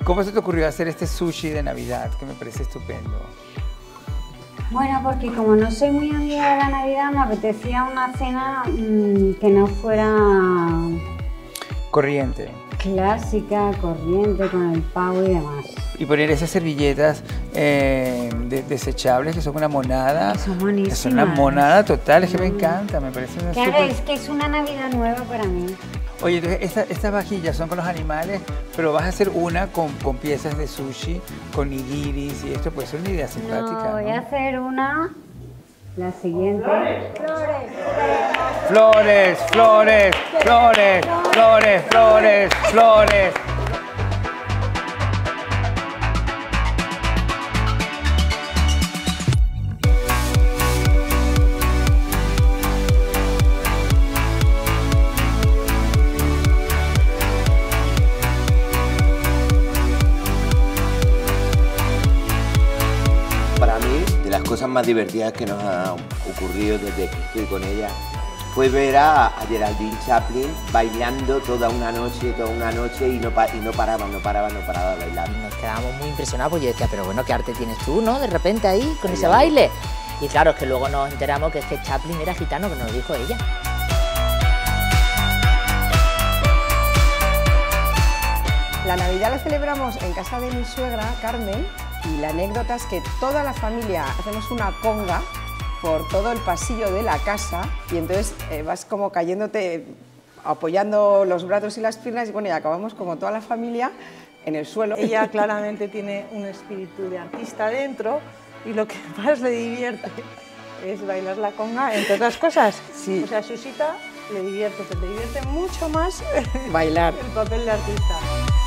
cómo se te ocurrió hacer este sushi de Navidad? Que me parece estupendo. Bueno, porque como no soy muy amiga de la Navidad, me apetecía una cena que no fuera Corriente. clásica, corriente, con el pavo y demás. Y poner esas servilletas desechables que son una monada. Son buenísimas. Es una monada total, es que me encanta, me parece una Claro, súper... es que es una Navidad nueva para mí. Oye, entonces estas vajillas son con los animales, pero vas a hacer una con piezas de sushi, con nigiris, y esto puede ser una idea simpática, No, voy a hacer una, la siguiente. Flores, flores, flores, flores, flores, flores. Para mí, de las cosas más divertidas que nos han ocurrido desde que estoy con ella, fue ver a Geraldine Chaplin bailando toda una noche y no paraba de bailar. Nos quedábamos muy impresionados porque yo decía, pero bueno, ¿qué arte tienes tú, no? De repente ahí, con ese baile. Y claro, es que luego nos enteramos que Chaplin era gitano, que nos lo dijo ella. La Navidad la celebramos en casa de mi suegra, Carmen, y la anécdota es que toda la familia hacemos una conga por todo el pasillo de la casa y entonces vas como cayéndote, apoyando los brazos y las piernas y bueno, y acabamos como toda la familia en el suelo. Ella claramente tiene un espíritu de artista dentro y lo que más le divierte es bailar la conga, entre otras cosas. Sí. O sea, Susita le divierte, pero le divierte mucho más Bailar. el papel de artista.